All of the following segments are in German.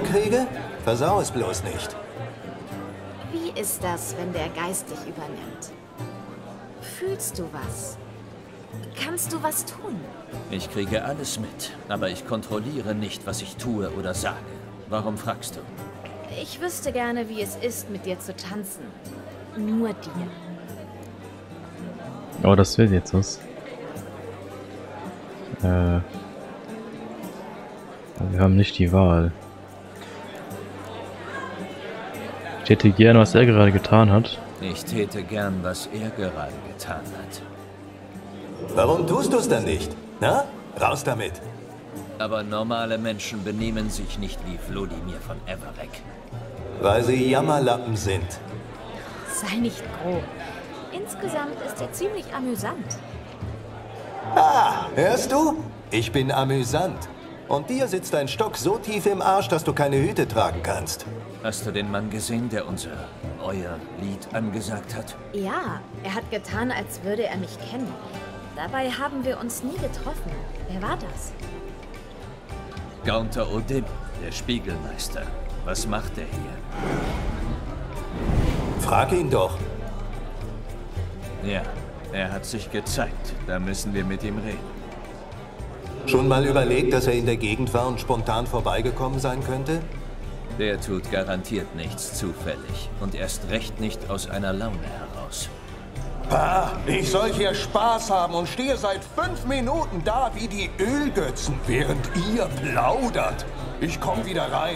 kriege? Versau es bloß nicht. Wie ist das, wenn der Geist dich übernimmt? Fühlst du was? Kannst du was tun? Ich kriege alles mit, aber ich kontrolliere nicht, was ich tue oder sage. Warum fragst du? Ich wüsste gerne, wie es ist, mit dir zu tanzen. Nur dir. Oh, das wird jetzt was. Wir haben nicht die Wahl. Ich hätte gern, was er gerade getan hat. Ich täte gern, was er gerade getan hat. Warum tust du es dann nicht? Na? Raus damit. Aber normale Menschen benehmen sich nicht wie Vladimir von Everec. Weil sie Jammerlappen sind. Sei nicht grob. Insgesamt ist er ziemlich amüsant. Ah, hörst du? Ich bin amüsant. Und dir sitzt ein Stock so tief im Arsch, dass du keine Hüte tragen kannst. Hast du den Mann gesehen, der euer Lied angesagt hat? Ja, er hat getan, als würde er mich kennen. Dabei haben wir uns nie getroffen. Wer war das? Gaunter Odin, der Spiegelmeister. Was macht er hier? Frag ihn doch. Ja, er hat sich gezeigt. Da müssen wir mit ihm reden. Schon mal überlegt, dass er in der Gegend war und spontan vorbeigekommen sein könnte? Der tut garantiert nichts zufällig. Und erst recht nicht aus einer Laune heraus. Ah, ich soll hier Spaß haben und stehe seit 5 Minuten da wie die Ölgötzen, während ihr plaudert. Ich komm wieder rein.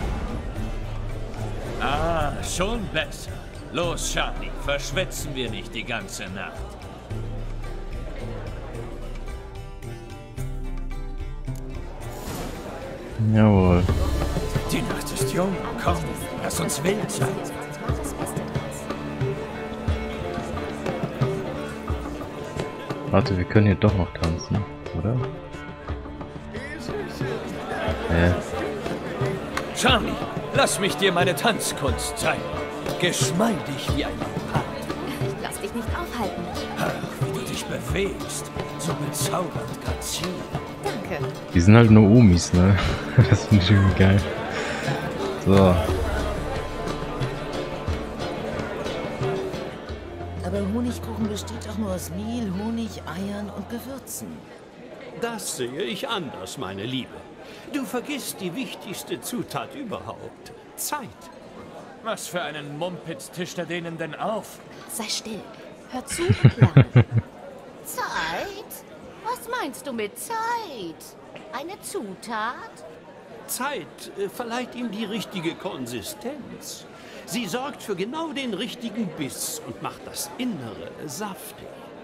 Ah, schon besser. Los, Charlie, verschwätzen wir nicht die ganze Nacht. Jawohl. Die Nacht ist jung. Komm, lass uns wild sein. Warte, wir können hier doch noch tanzen, oder? Charlie, lass mich dir meine Tanzkunst zeigen. Geschmeidig wie ein Leopard. Lass dich nicht aufhalten. Ach, wie du dich bewegst. So bezaubernd grazil. Danke. Die sind halt nur Omis, ne? Das finde ich irgendwie geil. So. Aber Honigkuchen besteht doch nur aus Mehl, Honig, Eiern und Gewürzen. Das sehe ich anders, meine Liebe. Du vergisst die wichtigste Zutat überhaupt. Zeit. Was für einen Mumpitz tischt er denen denn auf? Sei still. Hör zu und lerne. Zeit? Was meinst du mit Zeit? Eine Zutat? Zeit verleiht ihm die richtige Konsistenz. Sie sorgt für genau den richtigen Biss und macht das Innere saftig.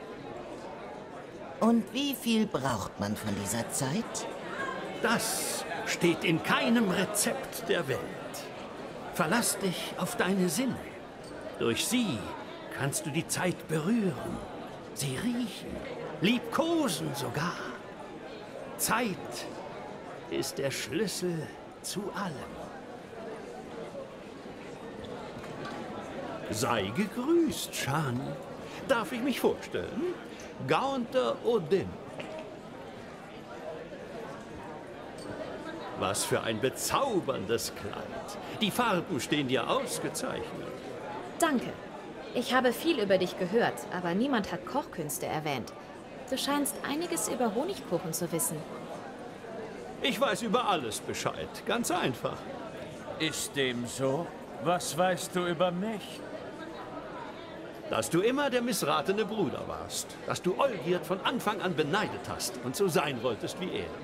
Und wie viel braucht man von dieser Zeit? Das steht in keinem Rezept der Welt. Verlass dich auf deine Sinne. Durch sie kannst du die Zeit berühren, sie riechen, liebkosen sogar. Zeit ist der Schlüssel zu allem. Sei gegrüßt, Shani. Darf ich mich vorstellen? Gaunter Odin. Was für ein bezauberndes Kleid. Die Farben stehen dir ausgezeichnet. Danke. Ich habe viel über dich gehört, aber niemand hat Kochkünste erwähnt. Du scheinst einiges über Honigkuchen zu wissen. Ich weiß über alles Bescheid. Ganz einfach. Ist dem so? Was weißt du über mich? Dass du immer der missratene Bruder warst. Dass du Olgierd von Anfang an beneidet hast und so sein wolltest wie er.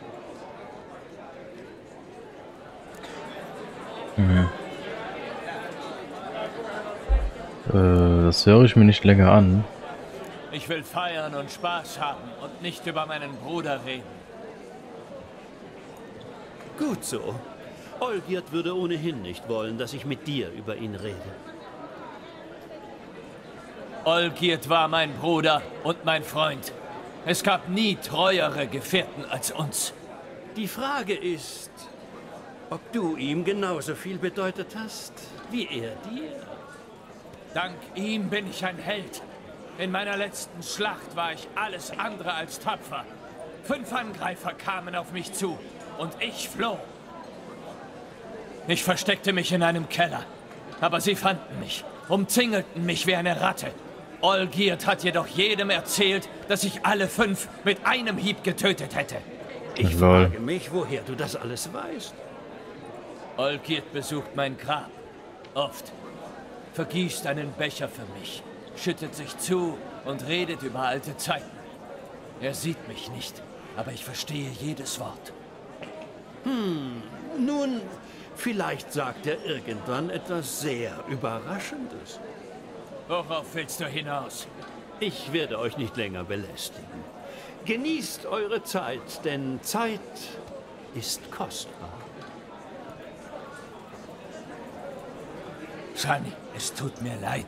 Das höre ich mir nicht länger an. Ich will feiern und Spaß haben und nicht über meinen Bruder reden. Gut so. Olgierd würde ohnehin nicht wollen, dass ich mit dir über ihn rede. Olgierd war mein Bruder und mein Freund. Es gab nie treuere Gefährten als uns. Die Frage ist, ob du ihm genauso viel bedeutet hast, wie er dir. Dank ihm bin ich ein Held. In meiner letzten Schlacht war ich alles andere als tapfer. 5 Angreifer kamen auf mich zu und ich floh. Ich versteckte mich in einem Keller. Aber sie fanden mich, umzingelten mich wie eine Ratte. Olgierd hat jedoch jedem erzählt, dass ich alle 5 mit einem Hieb getötet hätte. Ich frage mich, woher du das alles weißt. Olgierd besucht mein Grab. Oft. Vergießt einen Becher für mich, schüttet sich zu und redet über alte Zeiten. Er sieht mich nicht, aber ich verstehe jedes Wort. Nun, vielleicht sagt er irgendwann etwas sehr Überraschendes. Worauf willst du hinaus? Ich werde euch nicht länger belästigen. Genießt eure Zeit, denn Zeit ist kostbar. Shani, es tut mir leid,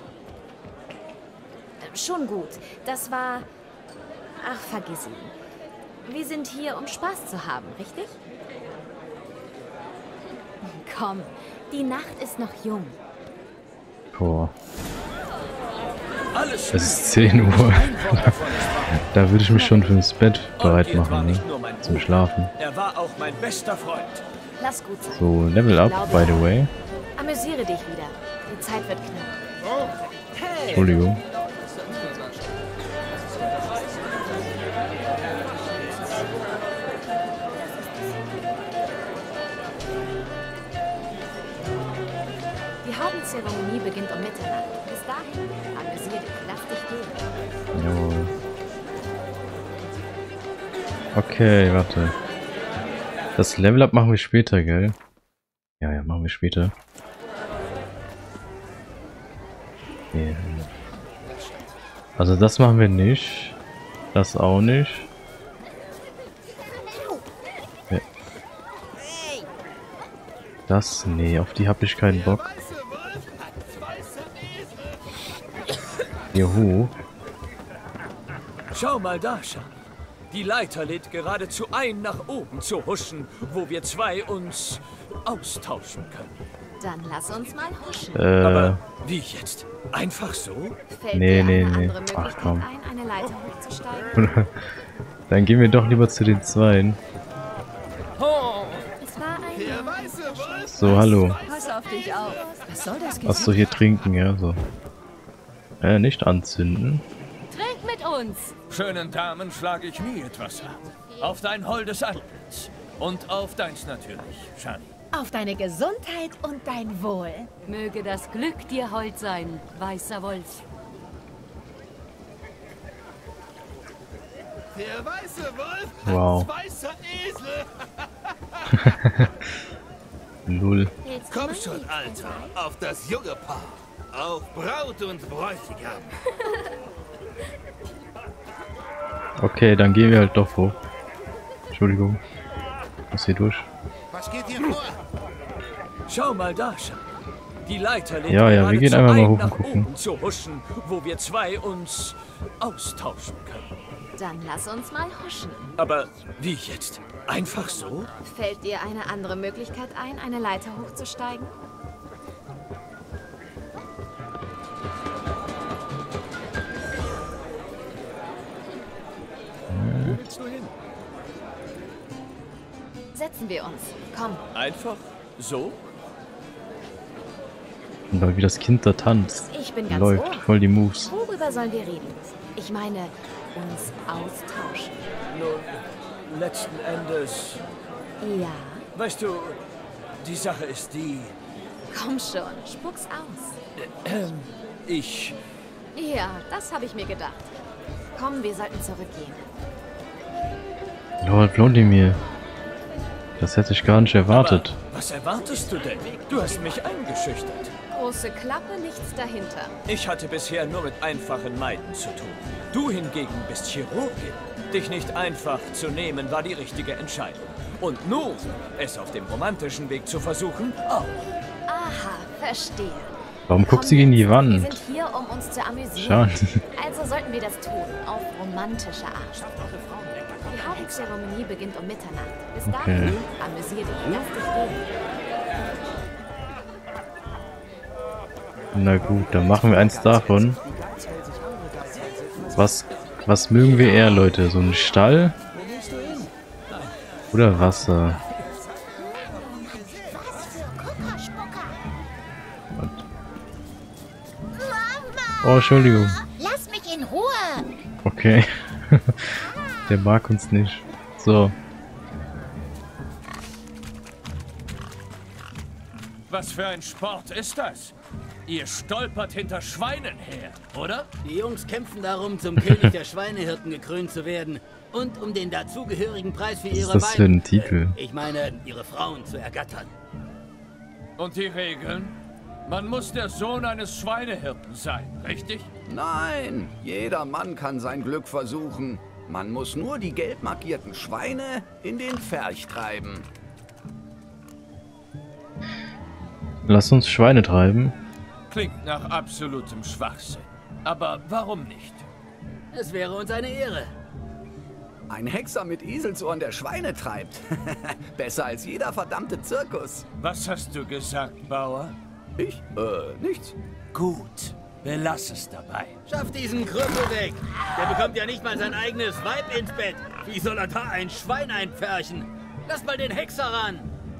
Schon gut. Das war... Ach, vergiss ihn. Wir sind hier, um Spaß zu haben, richtig? Komm, die Nacht ist noch jung. Boah. Alles Es ist 10 Uhr. Da würde ich mich schon fürs Bett bereit machen, ne? Zum Schlafen. Er war auch mein bester Freund. Lass gut sein. So, Level up, by the way. Amüsiere dich wieder. Die Zeit wird knapp. Entschuldigung. Die Hauptzeremonie beginnt um Mitternacht. Bis dahin, amüsier dich. Lass dich gehen. Jawohl. Okay, warte. Das Level up machen wir später, gell? Ja, machen wir später. Okay. Also das machen wir nicht. Das auch nicht. Ja. Das, nee, auf die habe ich keinen Bock. Juhu. Schau mal da, Shani. Die Leiter lädt geradezu ein, nach oben zu huschen, wo wir 2 uns austauschen können. Dann lass uns mal huschen. Aber wie jetzt? Einfach so? Fällt nee, dir nee, eine nee. andere Möglichkeit Ach, komm. ein, eine Leiter hochzusteigen? Dann gehen wir doch lieber zu den Zweien. Es war ein... So, hallo. Pass auf dich auf. Was soll das Was du hier trinken, ja, so. Nicht anzünden. Trink mit uns. Schönen Damen schlage ich nie etwas ab. Auf dein holdes Antlitz. Und auf deins natürlich, Shani. Auf deine Gesundheit und dein Wohl. Möge das Glück dir hold sein, weißer Wolf. Der weiße Wolf Wow. als weißer Esel. Null. Willst du Komm mal schon, mit? Alter, auf das junge Paar. Auf Braut und Bräutigam. Okay, dann gehen wir halt doch hoch. Entschuldigung. Muss hier durch. Was geht hier vor? Schau mal da, Shani. Die Leiter lädt Ja, wir gehen geradezu einfach mal ein, hoch und nach gucken. oben zu huschen, wo wir 2 uns austauschen können. Dann lass uns mal huschen. Aber wie jetzt? Einfach so? Fällt dir eine andere Möglichkeit ein, eine Leiter hochzusteigen? Wo willst du hin? Setzen wir uns. Komm. Einfach so? Und weil wie das Kind da tanzt. Ich bin ganz Läuft ohr. voll die Moves. Worüber sollen wir reden? Ich meine, uns austauschen. Nun, letzten Endes... Ja, Weißt du, die Sache ist die... komm schon, spuck's aus. Ich... Ja, das habe ich mir gedacht. Komm, wir sollten zurückgehen. Lord Vladimir. Das hätte ich gar nicht erwartet. Aber was erwartest du denn? Du hast mich eingeschüchtert. Große Klappe, nichts dahinter. Ich hatte bisher nur mit einfachen Maiden zu tun. Du hingegen bist Chirurgin. Dich nicht einfach zu nehmen, war die richtige Entscheidung. Und nun, es auf dem romantischen Weg zu versuchen, auch. Aha, verstehe. Warum guckt sie gegen die Wir Wand? sind hier, um uns zu amüsieren. Schade. Also sollten wir das tun, auf romantische Art. Die Hauptzeremonie beginnt um Mitternacht. Bis dahin, amüsier dich, lass dich gehen. Na gut, dann machen wir eins davon. Was mögen wir eher, Leute? So ein Stall? Oder Wasser? Spucker. Oh, Entschuldigung. Lass mich in Ruhe. Okay. Der mag uns nicht. So. Was für ein Sport ist das? Ihr stolpert hinter Schweinen her, oder? Die Jungs kämpfen darum, zum König der Schweinehirten gekrönt zu werden und um den dazugehörigen Preis für ihre Was ist das für ein Titel? Ich meine, ihre Frauen zu ergattern. Und die Regeln? Man muss der Sohn eines Schweinehirten sein, richtig? Nein, jeder Mann kann sein Glück versuchen. Man muss nur die gelb markierten Schweine in den Pferch treiben. Lass uns Schweine treiben. Klingt nach absolutem Schwachsinn. Aber warum nicht? Es wäre uns eine Ehre. Ein Hexer mit Eselsohren, der Schweine treibt. Besser als jeder verdammte Zirkus. Was hast du gesagt, Bauer? Ich? Nichts. Gut, belass es dabei. Schaff diesen Krüppel weg. Der bekommt ja nicht mal sein eigenes Weib ins Bett. Wie soll er da ein Schwein einpferchen? Lass mal den Hexer ran.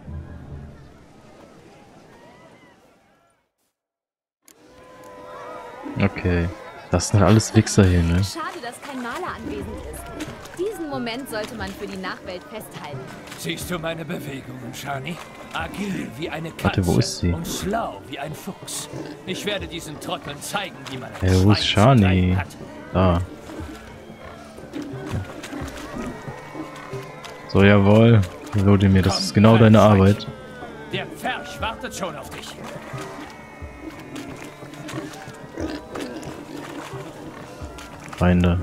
Okay. Das sind alles Wichser hier, ne? Schade, dass kein Maler anwesend ist. Diesen Moment sollte man für die Nachwelt festhalten. Siehst du meine Bewegungen, Shani? Agil wie eine Katze. Warte, wo ist sie? Und schlau wie ein Fuchs. Ich werde diesen Trotteln zeigen, wie man ein Hey, wo ist Schwein zu Shani? treiben hat. Da. So, jawohl. Lodimir, das ist genau deine Arbeit. Der Pferch wartet schon auf dich. Feinde.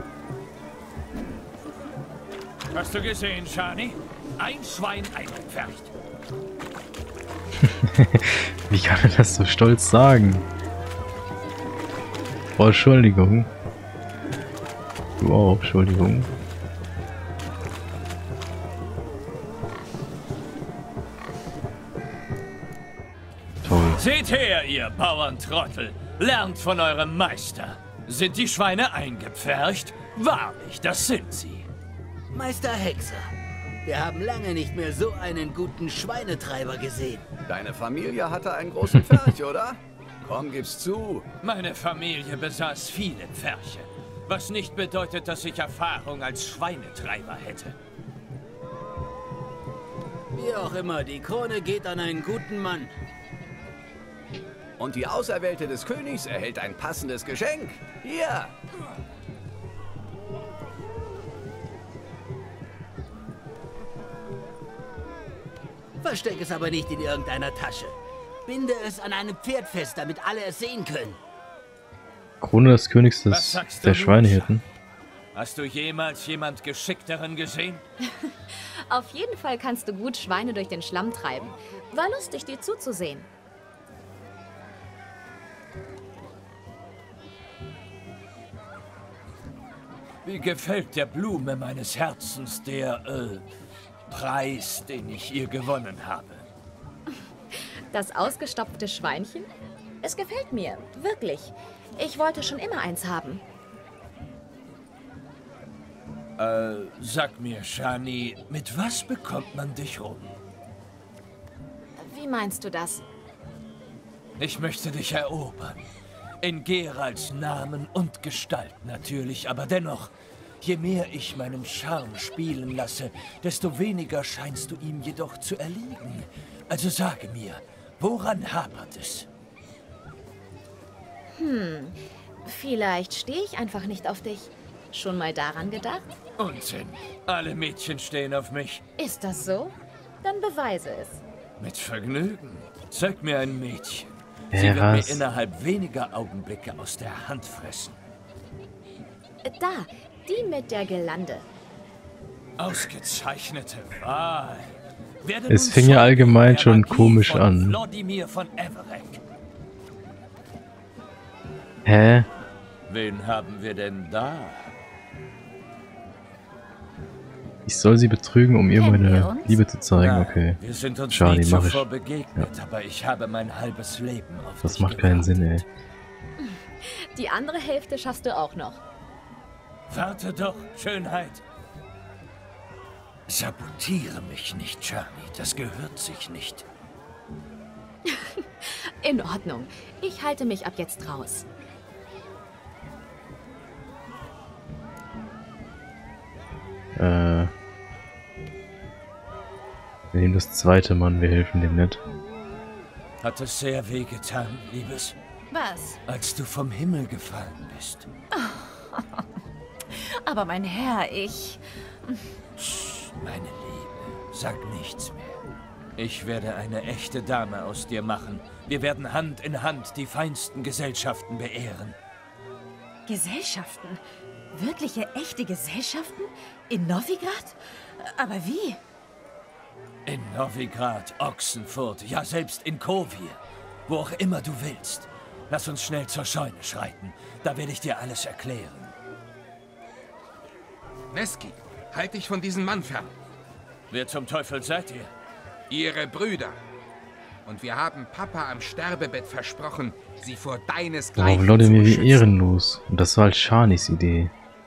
Hast du gesehen, Shani? Ein Schwein eingepfercht. Wie kann er das so stolz sagen? Oh, Entschuldigung. Du auch, Entschuldigung. Toll. Seht her, ihr Bauerntrottel. Lernt von eurem Meister. Sind die Schweine eingepfercht? Wahrlich, das sind sie. Meister Hexer, wir haben lange nicht mehr so einen guten Schweinetreiber gesehen. Deine Familie hatte einen großen Pferch, oder? Komm, gib's zu. Meine Familie besaß viele Pferche. Was nicht bedeutet, dass ich Erfahrung als Schweinetreiber hätte. Wie auch immer, die Krone geht an einen guten Mann. Und die Auserwählte des Königs erhält ein passendes Geschenk. Hier. Versteck es aber nicht in irgendeiner Tasche. Binde es an einem Pferd fest, damit alle es sehen können. Krone des Königs der Schweinehirten. Hast du jemals jemand Geschickteren gesehen? Auf jeden Fall kannst du gut Schweine durch den Schlamm treiben. War lustig, dir zuzusehen. Wie gefällt der Blume meines Herzens der, Preis, den ich ihr gewonnen habe? Das ausgestopfte Schweinchen? Es gefällt mir, wirklich. Ich wollte schon immer eins haben. Sag mir, Shani, mit was bekommt man dich rum? Wie meinst du das? Ich möchte dich erobern. In Geralts Namen und Gestalt natürlich, aber dennoch, je mehr ich meinen Charme spielen lasse, desto weniger scheinst du ihm jedoch zu erliegen. Also sage mir, woran hapert es? Vielleicht stehe ich einfach nicht auf dich. Schon mal daran gedacht? Unsinn. Alle Mädchen stehen auf mich. Ist das so? Dann beweise es. Mit Vergnügen. Zeig mir ein Mädchen. Sie Ja, wird mir was? innerhalb weniger Augenblicke aus der Hand fressen. Da, die mit der Girlande. Ausgezeichnete Wahl. Werde Es nun fing ja Zeuge allgemein der schon Magie komisch von an. Vladimir von Everek. Hä? Wen haben wir denn da? Ich soll sie betrügen, um ihr Kennen wir meine uns? Liebe zu zeigen. Nein, Okay. wir sind uns Charlie, nie mach ich. zuvor begegnet, aber ich habe mein halbes Leben auf Das dich macht keinen gewartet. Sinn, ey. Die andere Hälfte schaffst du auch noch. Warte doch, Schönheit. Sabotiere mich nicht, Charlie. Das gehört sich nicht. In Ordnung. Ich halte mich ab jetzt raus. Wir nehmen das zweite Mann, wir helfen dem nicht. Hat es sehr weh getan, Liebes, Was? als du vom Himmel gefallen bist. Aber mein Herr, ich... Meine Liebe, sag nichts mehr. Ich werde eine echte Dame aus dir machen. Wir werden Hand in Hand die feinsten Gesellschaften beehren. Gesellschaften? Wirkliche, echte Gesellschaften? In Novigrad? Aber wie? In Novigrad, Ochsenfurt, ja selbst in Kovir. Wo auch immer du willst. Lass uns schnell zur Scheune schreiten. Da werde ich dir alles erklären. Neski, halt dich von diesem Mann fern. Wer zum Teufel seid ihr? Ihre Brüder. Und wir haben Papa am Sterbebett versprochen, sie vor Oh, deinesgleichen Wladimir, zu wie schützen. ehrenlos. Und das war halt Shanis Idee.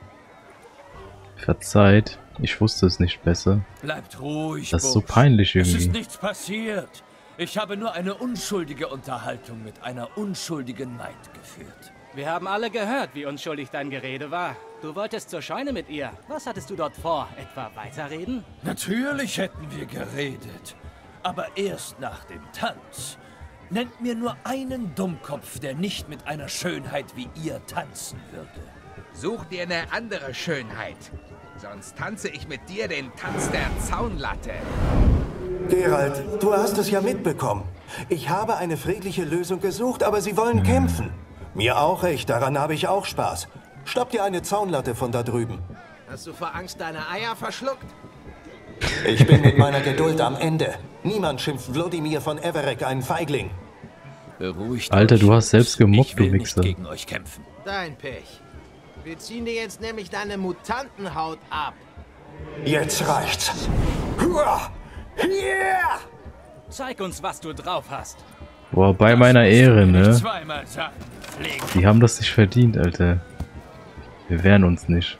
Verzeiht, ich wusste es nicht besser. Bleibt ruhig, Das ist so Bursch. peinlich Es ist irgendwie. nichts passiert. Ich habe nur eine unschuldige Unterhaltung mit einer unschuldigen Maid geführt. Wir haben alle gehört, wie unschuldig dein Gerede war. Du wolltest zur Scheune mit ihr. Was hattest du dort vor? Etwa weiterreden? Natürlich hätten wir geredet. Aber erst nach dem Tanz. Nennt mir nur einen Dummkopf, der nicht mit einer Schönheit wie ihr tanzen würde. Such dir eine andere Schönheit. Sonst tanze ich mit dir den Tanz der Zaunlatte. Geralt, du hast es ja mitbekommen. Ich habe eine friedliche Lösung gesucht, aber sie wollen kämpfen. Mir auch recht, daran habe ich auch Spaß. Schnapp dir eine Zaunlatte von da drüben. Hast du vor Angst deine Eier verschluckt? Ich bin mit meiner Geduld am Ende. Niemand schimpft Wladimir von Everec einen Feigling. Beruhigt Alter, euch, du hast selbst Jungs. gemobbt, Ich will du nicht Wichser. gegen euch kämpfen. Dein Pech. Wir ziehen dir jetzt nämlich deine Mutantenhaut ab. Jetzt reicht's. Huah! Yeah! Zeig uns, was du drauf hast. Boah, bei meiner Ehre, Nicht ne? zweimal sagen, Pflege. Die haben das nicht verdient, Alter. Wir wehren uns nicht.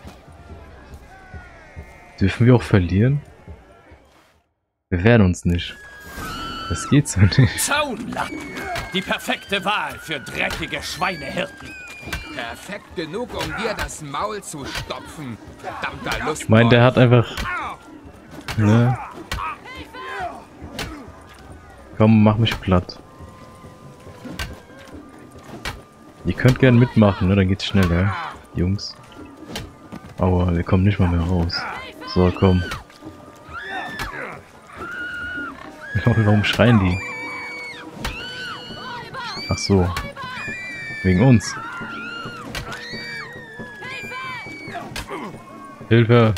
Dürfen wir auch verlieren? Wir wehren uns nicht. Das geht so nicht. Zaunlatten. Die perfekte Wahl für dreckige Schweinehirten. Perfekt genug, um dir das Maul zu stopfen. Verdammter Lust. Ich meine, der hat einfach... Ne? Komm, mach mich platt. Ihr könnt gern mitmachen, ne? Dann geht's schneller. Jungs. Aua, wir kommen nicht mal mehr raus. So, komm. Warum schreien die? Ach so. Wegen uns. Hilfe!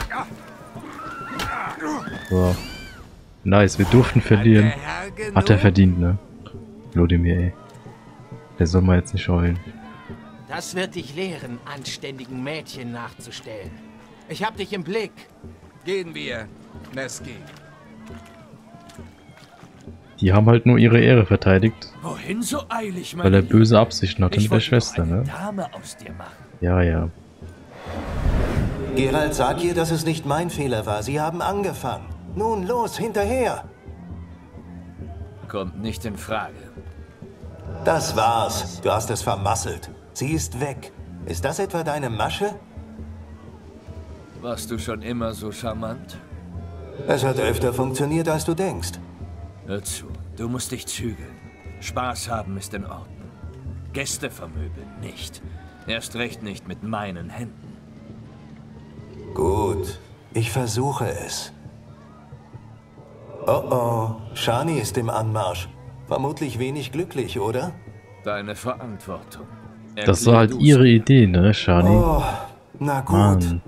So. Nice, wir durften verlieren. Hat er verdient, ne? Wladimir, ey. Der soll mal jetzt nicht heulen. Das wird dich lehren, anständigen Mädchen nachzustellen. Ich hab dich im Blick. Gehen wir, Neski. Die haben halt nur ihre Ehre verteidigt, Wohin so eilig, mein weil er Lieber? böse Absichten hatte Ich mit der wollte doch Schwester, eine ne? Dame aus dir machen. Ja, ja. Geralt, sag ihr, dass es nicht mein Fehler war. Sie haben angefangen. Nun los, hinterher. Kommt nicht in Frage. Das war's. Du hast es vermasselt. Sie ist weg. Ist das etwa deine Masche? Warst du schon immer so charmant? Es hat öfter funktioniert, als du denkst. Hör zu, du musst dich zügeln. Spaß haben ist in Ordnung. Gäste vermöbeln nicht. Erst recht nicht mit meinen Händen. Gut, ich versuche es. Oh oh, Shani ist im Anmarsch. Vermutlich wenig glücklich, oder? Deine Verantwortung. Das war halt ihre Idee, ne, Shani? Oh, na gut. Mann.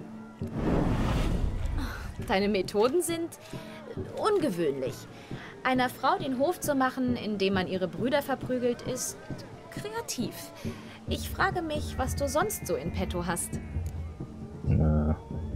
Deine Methoden sind ungewöhnlich. Einer Frau den Hof zu machen, indem man ihre Brüder verprügelt, ist kreativ. Ich frage mich, was du sonst so in petto hast. Ja.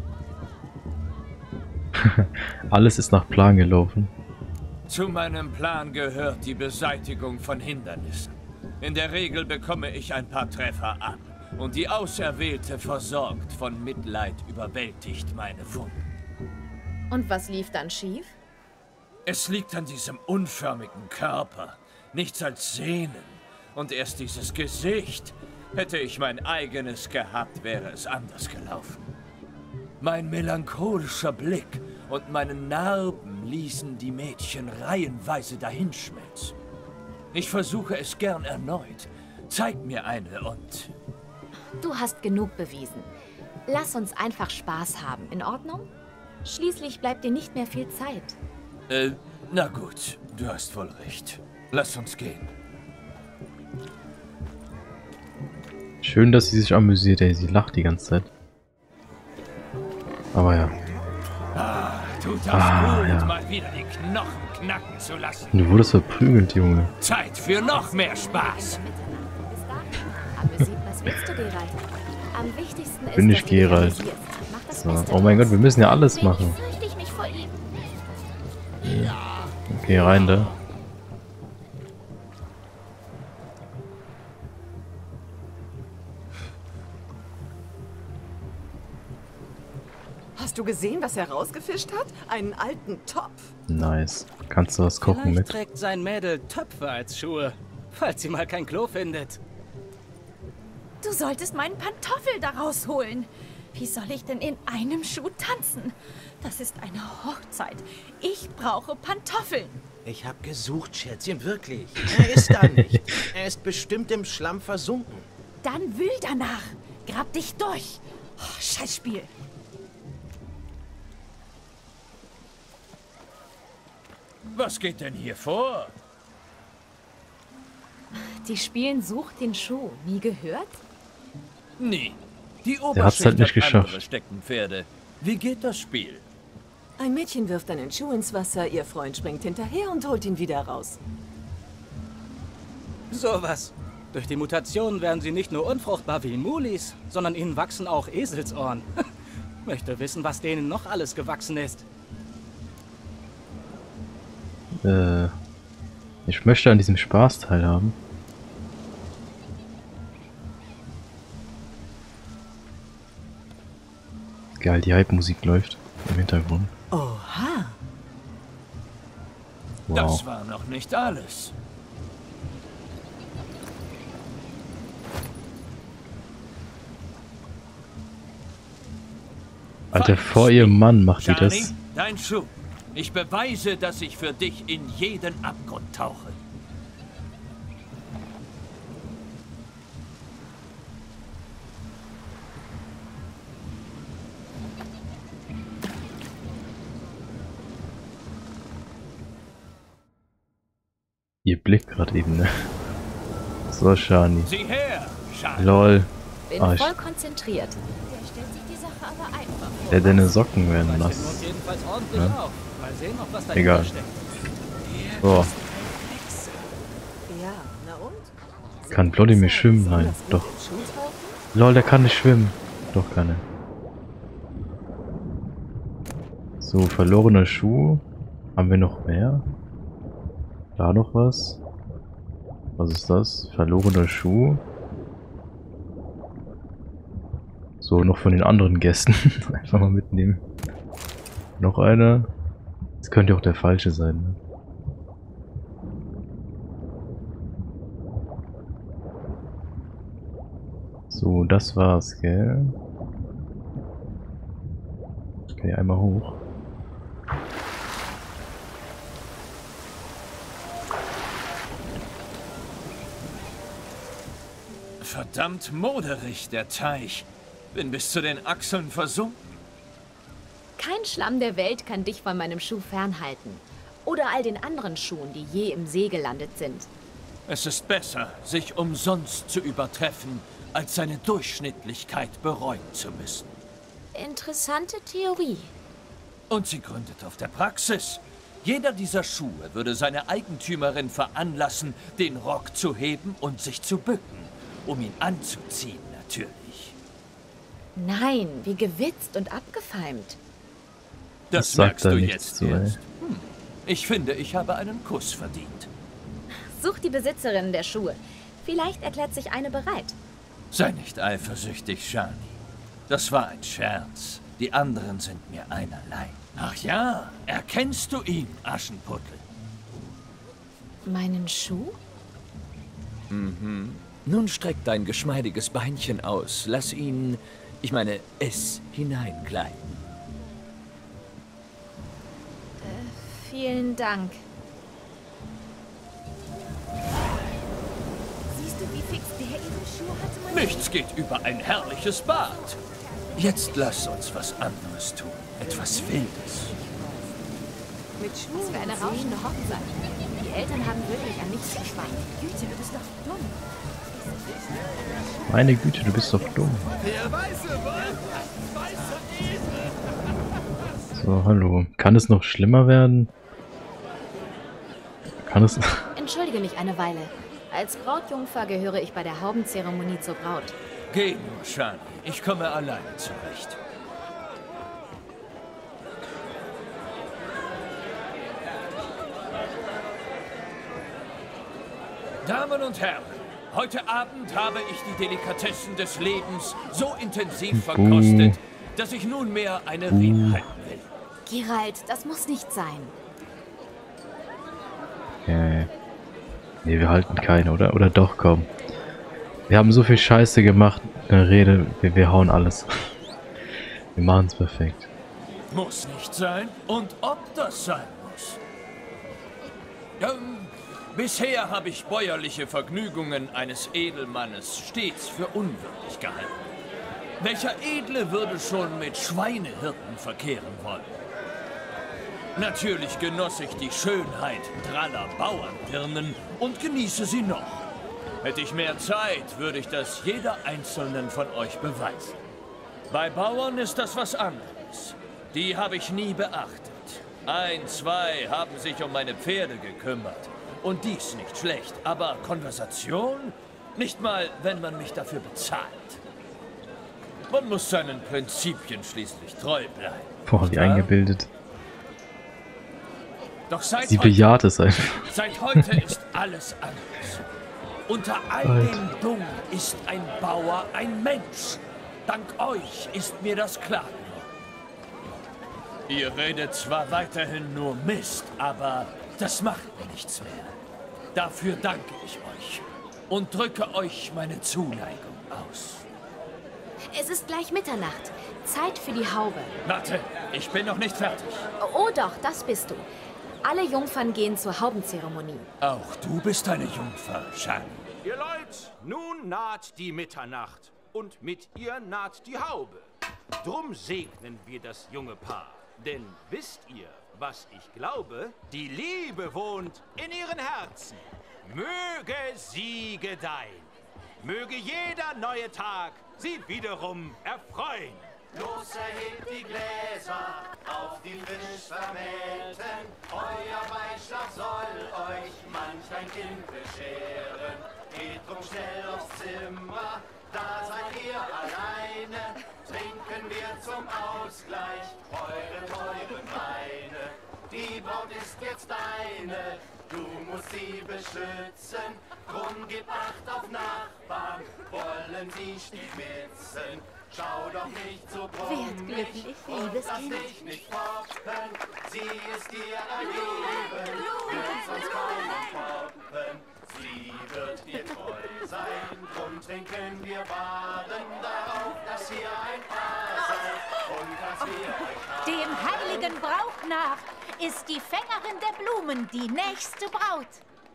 Alles ist nach Plan gelaufen. Zu meinem Plan gehört die Beseitigung von Hindernissen. In der Regel bekomme ich ein paar Treffer ab. Und die Auserwählte versorgt, von Mitleid überwältigt meine Wunden. Und was lief dann schief? Es liegt an diesem unförmigen Körper. Nichts als Sehnen. Und erst dieses Gesicht. Hätte ich mein eigenes gehabt, wäre es anders gelaufen. Mein melancholischer Blick und meine Narben ließen die Mädchen reihenweise dahinschmelzen. Ich versuche es gern erneut. Zeig mir eine und... Du hast genug bewiesen. Lass uns einfach Spaß haben, in Ordnung? Schließlich bleibt dir nicht mehr viel Zeit. Na gut, du hast wohl recht. Lass uns gehen. Schön, dass sie sich amüsiert, ey. Sie lacht die ganze Zeit. Aber ja. Tut das gut, ja. mal wieder die Knochen knacken zu lassen. Du wurdest verprügelt, Junge. Zeit für noch mehr Spaß. Was willst du, Geralt? Am wichtigsten ist, Bin ich Geralt. So. Oh mein Gott, wir müssen ja alles machen. Fürchte ich mich vor ihm. Okay, rein da. Hast du gesehen, was er rausgefischt hat? Einen alten Topf. Nice. Kannst du was kochen Vielleicht mit? trägt sein Mädel Töpfe als Schuhe, falls sie mal kein Klo findet. Du solltest meinen Pantoffel da rausholen. Wie soll ich denn in einem Schuh tanzen? Das ist eine Hochzeit. Ich brauche Pantoffeln. Ich habe gesucht, Schätzchen, wirklich. Er ist da nicht. Er ist bestimmt im Schlamm versunken. Dann wühl danach. Grab dich durch. Oh, Scheißspiel. Was geht denn hier vor? Die spielen Such den Schuh. Nie gehört? Nie. Die Der hat's halt nicht geschafft. andere Steckenpferde. Wie geht das Spiel? Ein Mädchen wirft einen Schuh ins Wasser, ihr Freund springt hinterher und holt ihn wieder raus. Sowas. Durch die Mutation werden sie nicht nur unfruchtbar wie Mulis, sondern ihnen wachsen auch Eselsohren. Möchte wissen, was denen noch alles gewachsen ist. Ich möchte an diesem Spaß teilhaben. Geil, die Hype-Musik läuft im Hintergrund. Oha. Wow. Das war noch nicht alles. Alter, vor ihrem Mann macht die das. Shani, dein Schuh. Ich beweise, dass ich für dich in jeden Abgrund tauche. Ihr Blick gerade eben, ne? So, Shani. Sieh her, Shani. Lol. Bin Ah, voll konzentriert. Der stellt sich die Sache aber einfach vor. der deine Socken werden nass. Jedenfalls ordentlich Ja. auf. Mal sehen, ob was dahinter Egal. steckt. So. Ja, na und? Kann Vladimir schwimmen? Nein, doch. Lol, der kann nicht schwimmen. Doch, kann er. So, verlorener Schuh. Haben wir noch mehr? Da noch was? Was ist das? Verlorener Schuh. So, noch von den anderen Gästen. Einfach mal mitnehmen. Noch einer. Das könnte auch der falsche sein. Ne? So, das war's, gell? Okay, einmal hoch. Verdammt moderig, der Teich. Bin bis zu den Achseln versunken. Kein Schlamm der Welt kann dich von meinem Schuh fernhalten. Oder all den anderen Schuhen, die je im See gelandet sind. Es ist besser, sich umsonst zu übertreffen, als seine Durchschnittlichkeit bereuen zu müssen. Interessante Theorie. Und sie gründet auf der Praxis. Jeder dieser Schuhe würde seine Eigentümerin veranlassen, den Rock zu heben und sich zu bücken, um ihn anzuziehen, natürlich. Nein, wie gewitzt und abgefeimt. Das merkst du jetzt erst. Ich finde, ich habe einen Kuss verdient. Such die Besitzerin der Schuhe. Vielleicht erklärt sich eine bereit. Sei nicht eifersüchtig, Shani. Das war ein Scherz. Die anderen sind mir einerlei. Ach ja, erkennst du ihn, Aschenputtel? Meinen Schuh? Mhm. Nun streck dein geschmeidiges Beinchen aus. Lass ihn, ich meine, es hineingleiten. Vielen Dank. Siehst du, wie fix der ihre Schuhe hatte? Nichts geht über ein herrliches Bad. Jetzt lass uns was anderes tun. Etwas Wildes. Mit Schuhen für eine rauschende Hochzeit. Die Eltern haben wirklich an nichts geschweigt. Güte, du bist doch dumm. Meine Güte, du bist doch dumm. Der weiße Wolf, weiße Esel. So, hallo. Kann es noch schlimmer werden? Kann es... Entschuldige mich eine Weile. Als Brautjungfer gehöre ich bei der Haubenzeremonie zur Braut. Geh nur, Shani. Ich komme alleine zurecht. Damen und Herren, heute Abend habe ich die Delikatessen des Lebens so intensiv verkostet, dass ich nunmehr eine Rede halten will. Geralt, das muss nicht sein. Nee, wir halten keine, oder? Oder doch, komm. Wir haben so viel Scheiße gemacht, eine Rede, wir hauen alles. Wir machen es perfekt. Muss nicht sein. Und ob das sein muss? Bisher habe ich bäuerliche Vergnügungen eines Edelmannes stets für unwürdig gehalten. Welcher Edle würde schon mit Schweinehirten verkehren wollen? Natürlich genoss ich die Schönheit draller Bauerndirnen und genieße sie noch. Hätte ich mehr Zeit, würde ich das jeder Einzelnen von euch beweisen. Bei Bauern ist das was anderes. Die habe ich nie beachtet. 1, 2 haben sich um meine Pferde gekümmert. Und dies nicht schlecht, aber Konversation? Nicht mal, wenn man mich dafür bezahlt. Man muss seinen Prinzipien schließlich treu bleiben. Boah, wie eingebildet. Doch seit Sie bejaht es einfach. Seit heute ist alles anders. Unter all dem Dung ist ein Bauer ein Mensch. Dank euch ist mir das klar geworden. Ihr redet zwar weiterhin nur Mist, aber das macht mir nichts mehr. Dafür danke ich euch und drücke euch meine Zuneigung aus. Es ist gleich Mitternacht. Zeit für die Haube. Warte, ich bin noch nicht fertig. Oh doch, das bist du. Alle Jungfern gehen zur Haubenzeremonie. Auch du bist eine Jungfer, Shani. Ihr Leute, nun naht die Mitternacht und mit ihr naht die Haube. Drum segnen wir das junge Paar. Denn wisst ihr, was ich glaube? Die Liebe wohnt in ihren Herzen. Möge sie gedeihen. Möge jeder neue Tag sie wiederum erfreuen. Los, erhebt die Gläser auf die frisch Vermählten. Euer Beischlaf soll euch manch ein Kind bescheren. Geht drum schnell aufs Zimmer, da seid ihr alleine. Trinken wir zum Ausgleich eure teuren Weine. Die Braut ist jetzt deine, du musst sie beschützen. Drum gib Acht auf Nachbarn, wollen sie stibitzen. Schau doch nicht so brummig und lass dich nicht foppen. Sie ist dir ergeben, wird sonst kaum entpoppen. Sie wird dir treu sein, drum trinken wir baden darauf, dass ihr ein Paar seid und dass wir euch haben. Dem heiligen Brauch nach ist die Fängerin der Blumen die nächste Braut.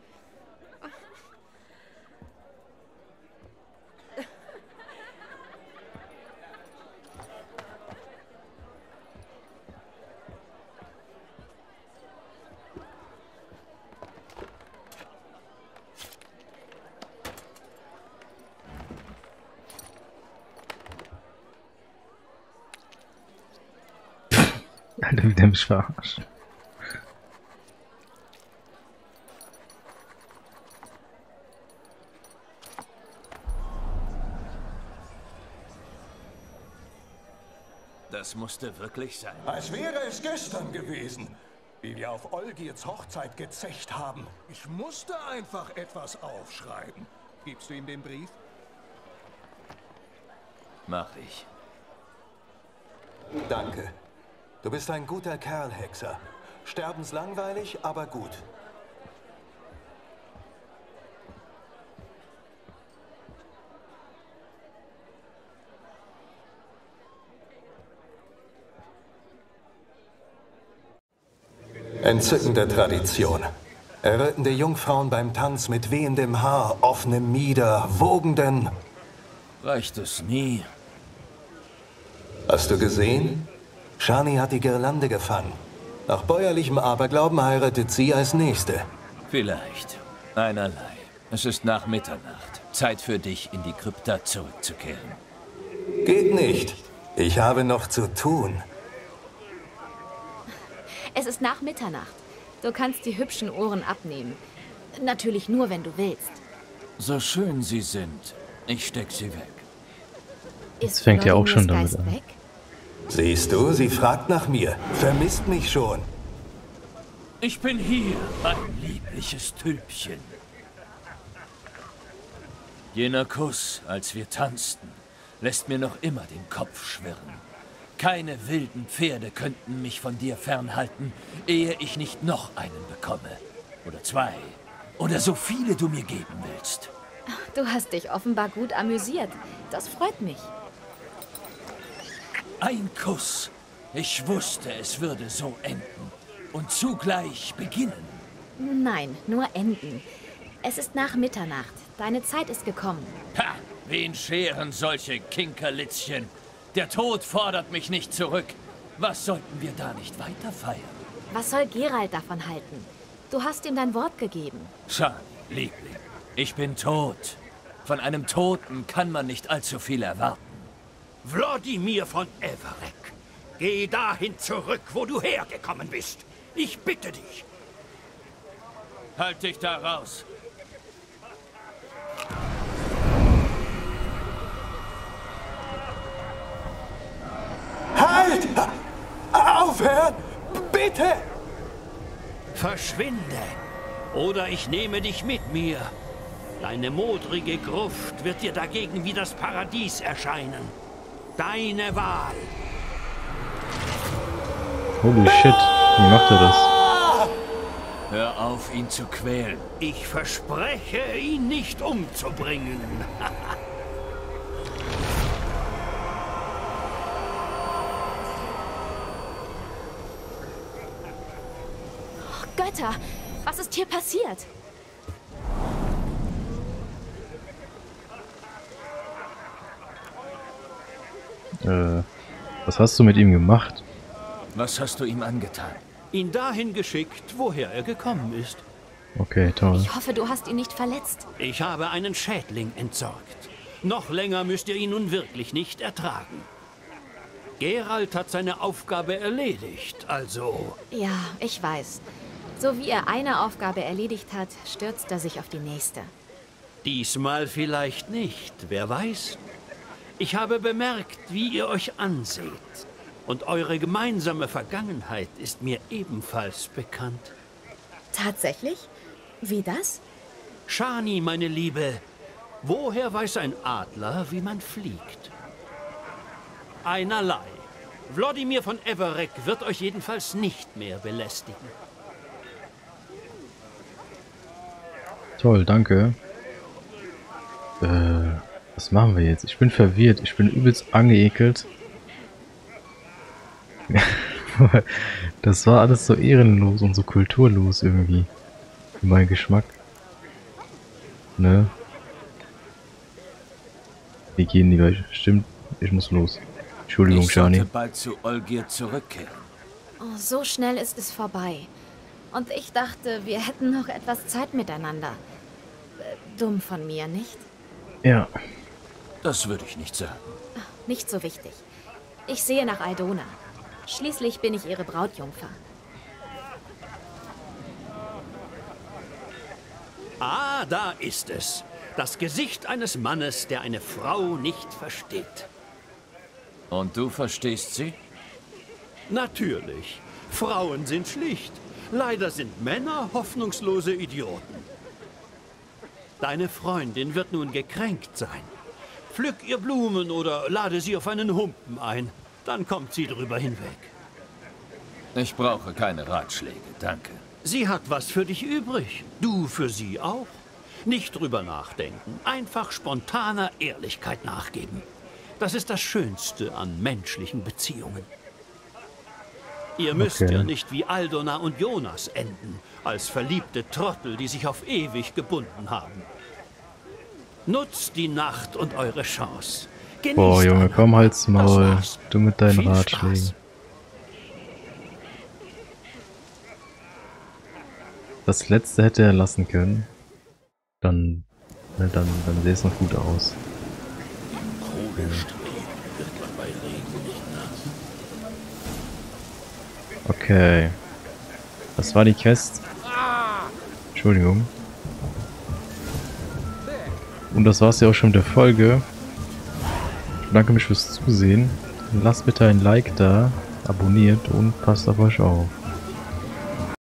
Alter, wie der mich verarscht. Das musste wirklich sein. Als wäre es gestern gewesen, wie wir auf Olgirds Hochzeit gezecht haben. Ich musste einfach etwas aufschreiben. Gibst du ihm den Brief? Mach ich. Danke. Du bist ein guter Kerl, Hexer. Sterbenslangweilig, aber gut. Entzückende Tradition. Errötende Jungfrauen beim Tanz mit wehendem Haar, offenem Mieder, wogenden... Reicht es nie? Hast du gesehen? Shani hat die Girlande gefangen. Nach bäuerlichem Aberglauben heiratet sie als Nächste. Vielleicht. Einerlei. Es ist nach Mitternacht. Zeit für dich, in die Krypta zurückzukehren. Geht nicht. Ich habe noch zu tun. Es ist nach Mitternacht. Du kannst die hübschen Ohren abnehmen. Natürlich nur, wenn du willst. So schön sie sind. Ich steck sie weg. Jetzt fängt ja auch schon damit an. Weg? Siehst du, sie fragt nach mir. Vermisst mich schon. Ich bin hier, mein liebliches Tülpchen. Jener Kuss, als wir tanzten, lässt mir noch immer den Kopf schwirren. Keine wilden Pferde könnten mich von dir fernhalten, ehe ich nicht noch einen bekomme. Oder zwei. Oder so viele du mir geben willst. Du hast dich offenbar gut amüsiert. Das freut mich. Ein Kuss. Ich wusste, es würde so enden. Und zugleich beginnen. Nein, nur enden. Es ist nach Mitternacht. Deine Zeit ist gekommen. Ha! Wen scheren solche Kinkerlitzchen? Der Tod fordert mich nicht zurück. Was sollten wir da nicht weiter feiern? Was soll Geralt davon halten? Du hast ihm dein Wort gegeben. Shani, Liebling, ich bin tot. Von einem Toten kann man nicht allzu viel erwarten. Wladimir von Everec, geh dahin zurück, wo du hergekommen bist. Ich bitte dich. Halt dich da raus. Halt! Aufhören! Bitte! Verschwinde, oder ich nehme dich mit mir. Deine modrige Gruft wird dir dagegen wie das Paradies erscheinen. Deine Wahl. Holy shit, wie macht er das? Hör auf, ihn zu quälen. Ich verspreche, ihn nicht umzubringen. Götter, was ist hier passiert? Was hast du mit ihm gemacht? Was hast du ihm angetan? Ihn dahin geschickt, woher er gekommen ist. Okay, toll. Ich hoffe, du hast ihn nicht verletzt. Ich habe einen Schädling entsorgt. Noch länger müsst ihr ihn nun wirklich nicht ertragen. Geralt hat seine Aufgabe erledigt, also... Ja, ich weiß. So wie er eine Aufgabe erledigt hat, stürzt er sich auf die nächste. Diesmal vielleicht nicht, wer weiß. Ich habe bemerkt, wie ihr euch anseht. Und eure gemeinsame Vergangenheit ist mir ebenfalls bekannt. Tatsächlich? Wie das? Shani, meine Liebe, woher weiß ein Adler, wie man fliegt? Einerlei. Wladimir von Everec wird euch jedenfalls nicht mehr belästigen. Toll, danke. Was machen wir jetzt? Ich bin verwirrt. Ich bin übelst angeekelt. Das war alles so ehrenlos und so kulturlos irgendwie. Für meinen Geschmack. Ne? Wir gehen lieber. Stimmt, ich muss los. Entschuldigung, Shani. Ich sollte bald zu Olgierd zurückkehren. Oh, so schnell ist es vorbei. Und ich dachte, wir hätten noch etwas Zeit miteinander. Dumm von mir, nicht? Ja. Das würde ich nicht sagen. Nicht so wichtig. Ich sehe nach Aldona. Schließlich bin ich ihre Brautjungfer. Ah, da ist es. Das Gesicht eines Mannes, der eine Frau nicht versteht. Und du verstehst sie? Natürlich. Frauen sind schlicht. Leider sind Männer hoffnungslose Idioten. Deine Freundin wird nun gekränkt sein. Pflück ihr Blumen oder lade sie auf einen Humpen ein. Dann kommt sie drüber hinweg. Ich brauche keine Ratschläge, danke. Sie hat was für dich übrig. Du für sie auch. Nicht drüber nachdenken. Einfach spontaner Ehrlichkeit nachgeben. Das ist das Schönste an menschlichen Beziehungen. Ihr müsst Okay. ja nicht wie Aldona und Jonas enden, als verliebte Trottel, die sich auf ewig gebunden haben. Nutzt die Nacht und eure Chance. Genießt Boah, Junge, alle. komm, halt's Maul. war's. Du mit deinen Viel Ratschlägen. Spaß. Das letzte hätte er lassen können. Dann sähe es noch gut aus. Okay. Das war die Quest. Entschuldigung. Und das war's ja auch schon mit der Folge. Ich bedanke mich fürs Zusehen. Lasst bitte ein Like da, abonniert und passt auf euch auf.